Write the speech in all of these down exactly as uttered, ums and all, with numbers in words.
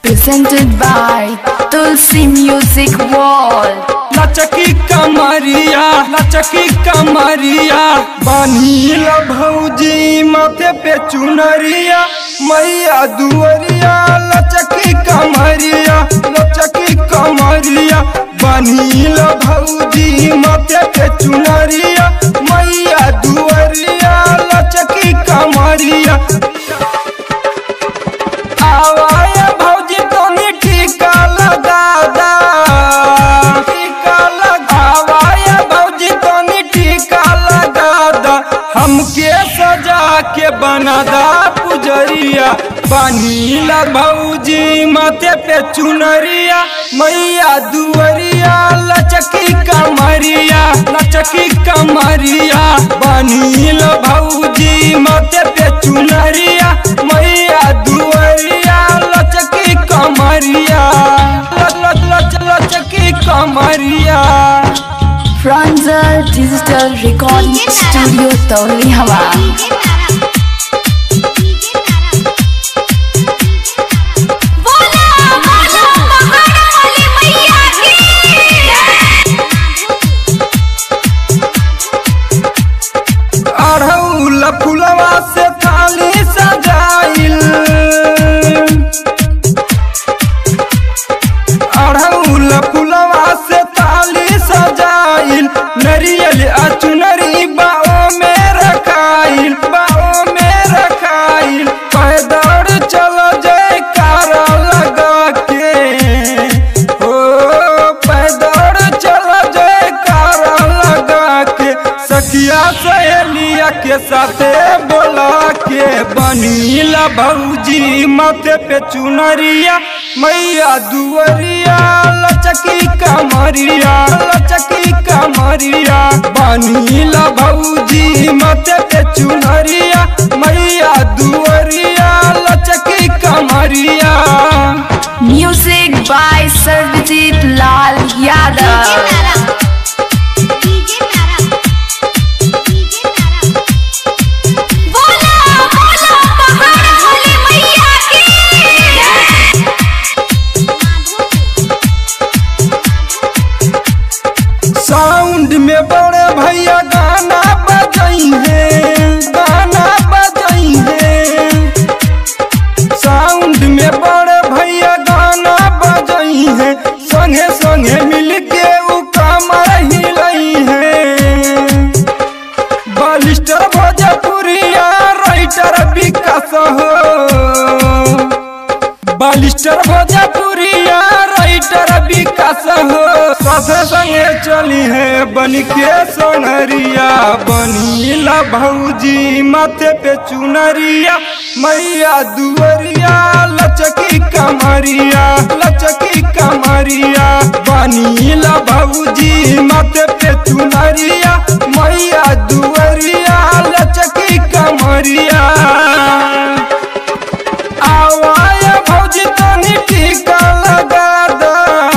Presented by Tulsi Music World। लचकी कमरिया लचकी कमरिया बानील भौजी माथे पे चुनरिया मैया दुवरिया लचकी कमरिया लचकी कमरिया बानील भौजी माथे पे चुनरिया मैया दुवरिया लचकी कमरिया। आवाया भौजी तोनी टीका लगा दा हमके सजा के बनादा पुजरिया बानीला भौजी माथे पे चुनरिया मैया दुवरिया लचकी कमरिया लचकी कमरिया बानीला भौजी माथे पे चुनरिया मैया दुवरिया लचकी कमरिया लच लच लचकी कमरिया। Franzel Digital Recording Studio Toli Hawa। अड़हुल फुलवा से थाली सजाइल अड़हुल फुलवा से थाली सजाइल नरियल अचुनरी बाओ में रखाइल बाओ में रखाइल पैदल चल जयकारा लगा के हो पैदल चल जयकारा लगा के सखिया सहेलिया के साथे बोला के बनीला भौजी माथे पे चुनरिया मैया दुवरिया लचकी कमरिया लचकी कमरिया बनीला भौजी माथे पे चुनरिया मैया दुवरिया लचकी कमरिया। Music by Sarvajit Lal Yadav। Sound में बड़े भैया गाना बजाई है गाना बजाई है साउंड में बड़े भैया गाना बजाई है संगे संगे मिलके उ कमर हिलाई है बालिस्टर भोजपुरिया राइटर विकास हो बालिस्टर भोजपुरिया राइटर विकास हो साथे संगे चली है बन के सोनरिया बनीला भौजी माथे पे चुनरिया मैया दुवरिया लचकी कमरिया लचकी कमरिया बनीला भौजी माथे पे चुनरिया मैया दुवरिया लचकी कमरिया। आवाया भौजी तनी टीका लगा दा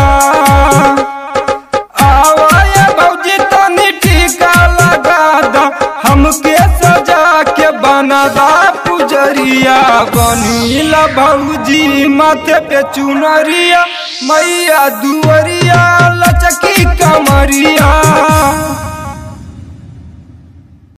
आवाया भौजी तनी टीका लगा दा हमके सजा के बनादा पुजरिया बनीला भौजी माथे पे चुनरिया मैया दुवरिया लचकी कमरिया।